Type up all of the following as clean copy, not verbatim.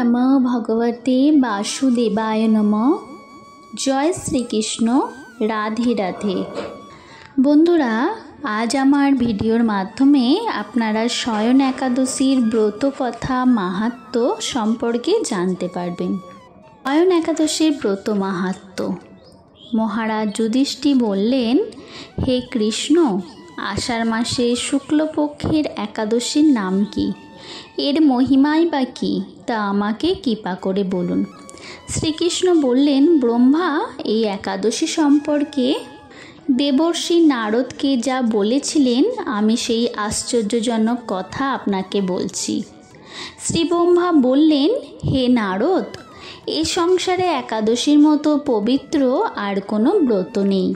নমঃ ভগবতে বাসুদেবায় নমঃ। জয় শ্রীকৃষ্ণ। রাধে রাধে। বন্ধুরা, আজ আমার ভিডিওর মাধ্যমে আপনারা শয়ন একাদশীর ব্রত কথা মাহাত্ম্য সম্পর্কে জানতে পারবেন। শয়ন একাদশীর ব্রত মাহাত্ম্য। মহারাজ যুধিষ্ঠির বললেন, হে কৃষ্ণ, আষাঢ় মাসে শুক্লপক্ষের একাদশীর নাম কি? এর মহিমাই বা কী, তা আমাকে কৃপা করে বলুন। শ্রীকৃষ্ণ বললেন, ব্রহ্মা এই একাদশী সম্পর্কে দেবর্ষি নারদকে যা বলেছিলেন, আমি সেই আশ্চর্যজনক কথা আপনাকে বলছি। শ্রী ব্রহ্মা বললেন, হে নারদ, এ সংসারে একাদশীর মতো পবিত্র আর কোনো ব্রত নেই।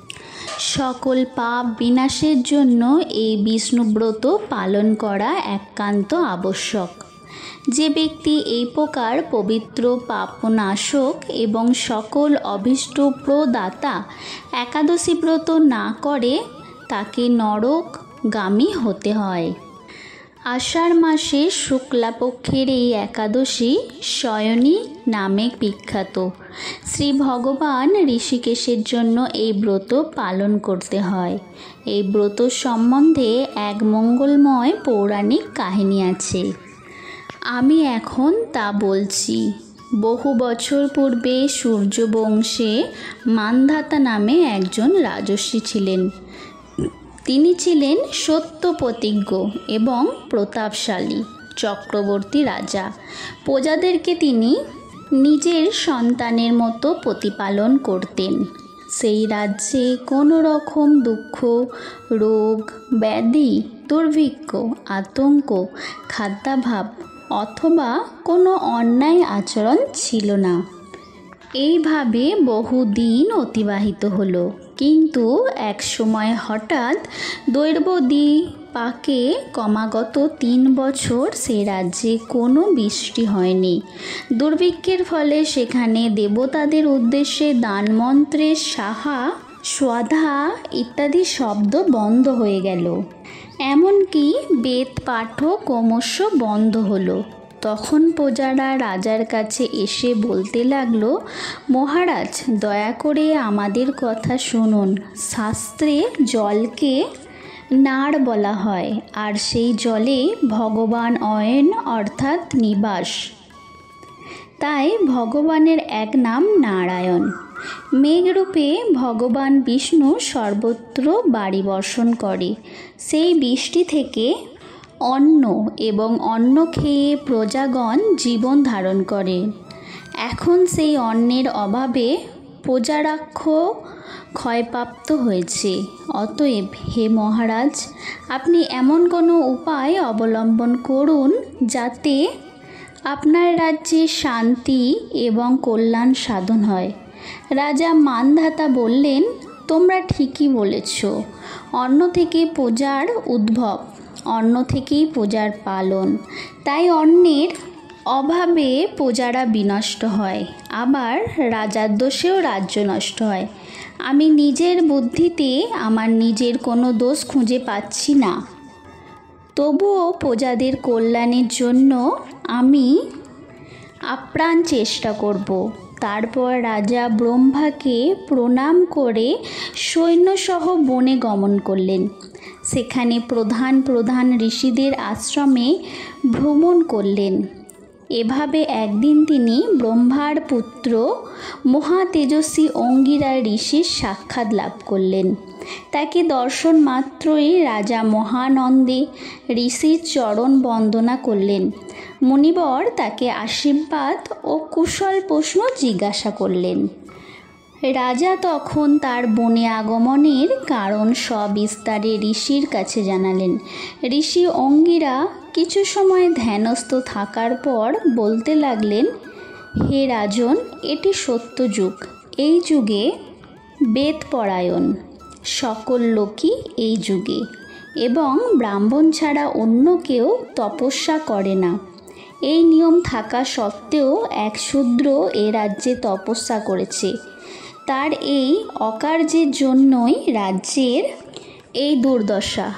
সকল পাপ বিনাশের জন্য এই বিষ্ণুব্রত পালন করা একান্ত আবশ্যক। যে ব্যক্তি এই প্রকার পবিত্র পাপনাশক এবং সকল অভীষ্ট প্রদাতা একাদশী ব্রত না করে, তাকে নরকগামী হতে হয়। আষাঢ় মাসে শুক্লাপক্ষের এই একাদশী শয়নী নামে বিখ্যাত। শ্রী ভগবান ঋষিকেশের জন্য এই ব্রত পালন করতে হয়। এই ব্রত সম্বন্ধে এক মঙ্গলময় পৌরাণিক কাহিনী আছে। আমি এখন তা বলছি। বহু বছর পূর্বে সূর্যবংশে মান্ধাতা নামে একজন রাজর্ষি ছিলেন। তিনি ছিলেন সত্যপ্রতিজ্ঞ এবং প্রতাপশালী চক্রবর্তী রাজা। প্রজাদেরকে তিনি নিজের সন্তানের মতো প্রতিপালন করতেন। সেই রাজ্যে কোনো রকম দুঃখ, রোগ, ব্যাধি, দুর্ভিক্ষ, আতঙ্ক, খাদ্যাভাব অথবা কোনো অন্যায় আচরণ ছিল না। এইভাবে বহুদিন অতিবাহিত হলো। কিন্তু এক সময় হঠাৎ দৈবদী পাকে ক্রমাগত 3 বছর সে রাজ্যে কোনো বৃষ্টি হয়নি। দুর্ভিক্ষের ফলে সেখানে দেবতাদের উদ্দেশ্যে দানমন্ত্রের সাহা, স্বাধা ইত্যাদি শব্দ বন্ধ হয়ে গেল। এমনকি বেদ পাঠও ক্রমশ বন্ধ হলো। তখন প্রজারা রাজার কাছে এসে বলতে লাগলো, মহারাজ, দয়া করে আমাদের কথা শুনুন। শাস্ত্রে জলকে নাড় বলা হয়, আর সেই জলে ভগবান অয়ন অর্থাৎ নিবাস। তাই ভগবানের এক নাম নারায়ণ। মেঘরূপে ভগবান বিষ্ণু সর্বত্র বাড়ি বর্ষণ করে। সেই বৃষ্টি থেকে অন্ন এবং অন্ন খেয়ে প্রজাগণ জীবন ধারণ করে। এখন সেই অন্নের অভাবে প্রজারাক্ষ ক্ষয়প্রাপ্ত হয়েছে। অতএব হে মহারাজ, আপনি এমন কোনো উপায় অবলম্বন করুন যাতে আপনার রাজ্যে শান্তি এবং কল্যাণ সাধন হয়। রাজা মান্ধাতা বললেন, তোমরা ঠিকই বলেছ। অন্ন থেকে প্রজার উদ্ভব, অন্ন থেকেই প্রজার পালন। তাই অন্নের অভাবে প্রজারা বিনষ্ট হয়, আবার রাজার দোষেও রাজ্য নষ্ট হয়। আমি নিজের বুদ্ধিতে আমার নিজের কোনো দোষ খুঁজে পাচ্ছি না। তবুও প্রজাদের কল্যাণের জন্য আমি আপ্রাণ চেষ্টা করব। তারপর রাজা ব্রহ্মাকে প্রণাম করে সৈন্যসহ বনে গমন করলেন। সেখানে প্রধান প্রধান ঋষিদের আশ্রমে ভ্রমণ করলেন। এভাবে একদিন তিনি ব্রহ্মার পুত্র মহাতেজস্বী অঙ্গিরা ঋষির সাক্ষাৎ লাভ করলেন। তাকে দর্শন মাত্রই রাজা মহানন্দে ঋষির চরণ বন্দনা করলেন। মুনিবর তাকে আশীর্বাদ ও কুশল প্রশ্ন জিজ্ঞাসা করলেন। রাজা তখন তার বনে আগমনের কারণ সবিস্তারে ঋষির কাছে জানালেন। ঋষি অঙ্গিরা কিছু সময় ধ্যানস্থ থাকার পর বলতে লাগলেন, হে রাজন, এটি সত্য যুগ। এই যুগে বেদপরায়ণ সকল লোকই এই যুগে, এবং ব্রাহ্মণ ছাড়া অন্য কেউ তপস্যা করে না। এই নিয়ম থাকা সত্ত্বেও এক শূদ্র এ রাজ্যে তপস্যা করেছে। তার এই অকার্যের জন্যই রাজ্যের এই দুর্দশা।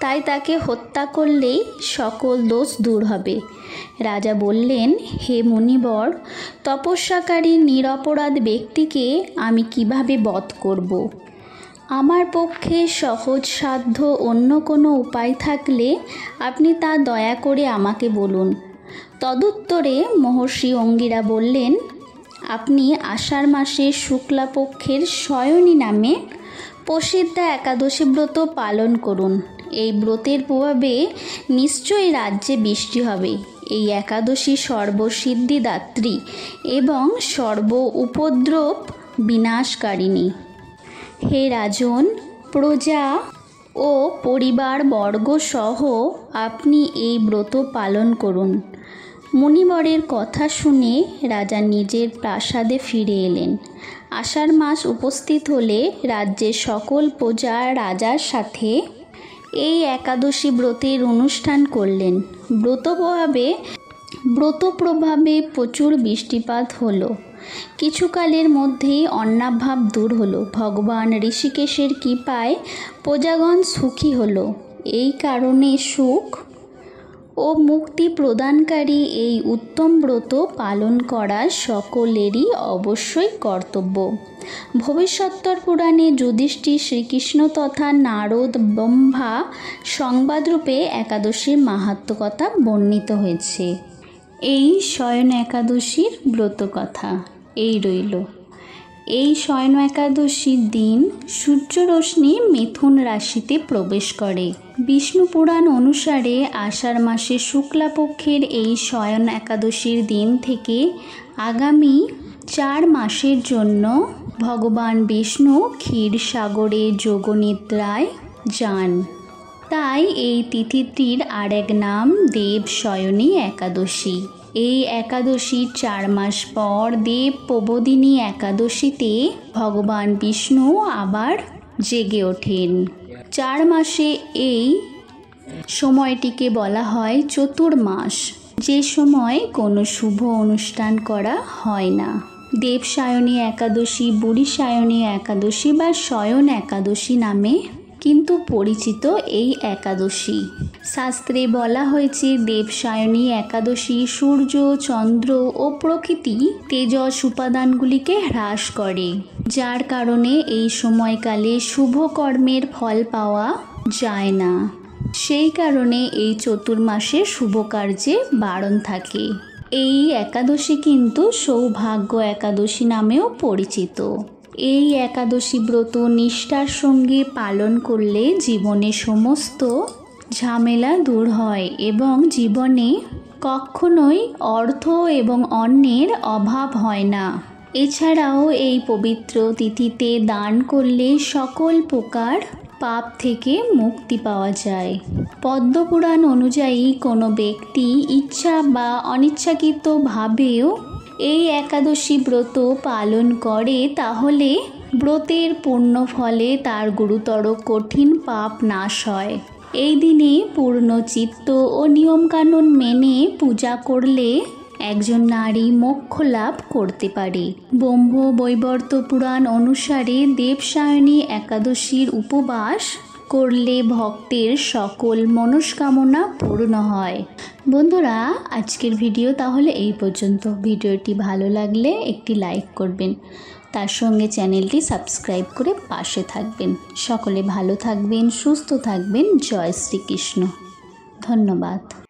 তাই তাকে হত্যা করলেই সকল দোষ দূর হবে। রাজা বললেন, হে মুনিবর, তপস্যাকারী নিরপরাধ ব্যক্তিকে আমি কিভাবে বধ করব? আমার পক্ষে সহজ সাধ্য অন্য কোনো উপায় থাকলে আপনি তা দয়া করে আমাকে বলুন। তদুত্তরে মহর্ষি অঙ্গিরা বললেন, আপনি আষাঢ় মাসের শুক্লাপক্ষের শয়নী নামে প্রসিদ্ধ একাদশী ব্রত পালন করুন। এই ব্রতের প্রভাবে নিশ্চয়ই রাজ্যে বৃষ্টি হবে। এই একাদশী সর্বসিদ্ধিদাত্রী এবং সর্ব উপদ্রব বিনাশকারিণী। হে রাজন, প্রজা ও পরিবারবর্গ সহ আপনি এই ব্রত পালন করুন। মুনিবরের কথা শুনে রাজা নিজের প্রাসাদে ফিরে এলেন। আষাঢ় মাস উপস্থিত হলে রাজ্যের সকল প্রজা রাজার সাথে এই একাদশী ব্রতের অনুষ্ঠান করলেন। ব্রত প্রভাবে প্রচুর বৃষ্টিপাত হলো। কিছুকালের মধ্যেই অন্নাভাব দূর হলো। ভগবান ঋষিকেশের কৃপায় প্রজাগণ সুখী হলো। এই কারণে সুখ ও মুক্তি প্রদানকারী এই উত্তম ব্রত পালন করা সকলেরই অবশ্যই কর্তব্য। ভবিষ্যোত্তর পুরাণে যুধিষ্ঠির, শ্রীকৃষ্ণ তথা নারদ, ব্রহ্মা সংবাদরূপে একাদশীর মাহাত্ম্য কথা বর্ণিত হয়েছে। এই শয়ন একাদশীর ব্রত কথা এই রইল। এই শয়ন একাদশীর দিন সূর্যরশ্মি মিথুন রাশিতে প্রবেশ করে। বিষ্ণু পুরাণ অনুসারে আষাঢ় মাসের শুক্লাপক্ষের এই শয়ন একাদশীর দিন থেকে আগামী 4 মাসের জন্য ভগবান বিষ্ণু ক্ষীরসাগরে যোগনিদ্রায় যান। তাই এই তিথিটির আরেক নাম দেব শয়নী একাদশী। এই একাদশীর 4 মাস পর দেব প্রবোদিনী একাদশীতে ভগবান বিষ্ণু আবার জেগে ওঠেন। 4 মাসে এই সময়টিকে বলা হয় চতুর্মাস, যে সময় কোনো শুভ অনুষ্ঠান করা হয় না। দেবসায়নী একাদশী, বুড়িসায়নী একাদশী বা শয়ন একাদশী নামে কিন্তু পরিচিত এই একাদশী। শাস্ত্রে বলা হয়েছে দেবসায়নী একাদশী সূর্য, চন্দ্র ও প্রকৃতি তেজস উপাদানগুলিকে হ্রাস করে, যার কারণে এই সময়কালে শুভ কর্মের ফল পাওয়া যায় না। সেই কারণে এই চতুর্মাসে শুভ কার্যে বারণ থাকে। এই একাদশী কিন্তু সৌভাগ্য একাদশী নামেও পরিচিত। এই একাদশী ব্রত নিষ্ঠার সঙ্গে পালন করলে জীবনে সমস্ত ঝামেলা দূর হয় এবং জীবনে কখনোই অর্থ এবং অন্নের অভাব হয় না। এছাড়াও এই পবিত্র তিথিতে দান করলে সকল প্রকার পাপ থেকে মুক্তি পাওয়া যায়। পদ্মপুরাণ অনুযায়ী কোনো ব্যক্তি ইচ্ছা বা অনিচ্ছাকৃতভাবেও এই একাদশী ব্রত পালন করে, তাহলে ব্রতের পূর্ণ ফলে তার গুরুতর কঠিন পাপ নাশ হয়। এই দিনে পূর্ণ চিত্ত ও নিয়মকানুন মেনে পূজা করলে একজন নারী মোক্ষ লাভ করতে পারে। ব্রহ্ম বৈবর্ত পুরাণ অনুসারে দেবসায়নী একাদশীর উপবাস করলে ভক্তের সকল মনস্কামনা পূর্ণ হয়। বন্ধুরা, আজকের ভিডিও তাহলে এই পর্যন্ত। ভিডিওটি ভালো লাগলে একটি লাইক করবেন, তার সঙ্গে চ্যানেলটি সাবস্ক্রাইব করে পাশে থাকবেন। সকলে ভালো থাকবেন, সুস্থ থাকবেন। জয় শ্রীকৃষ্ণ। ধন্যবাদ।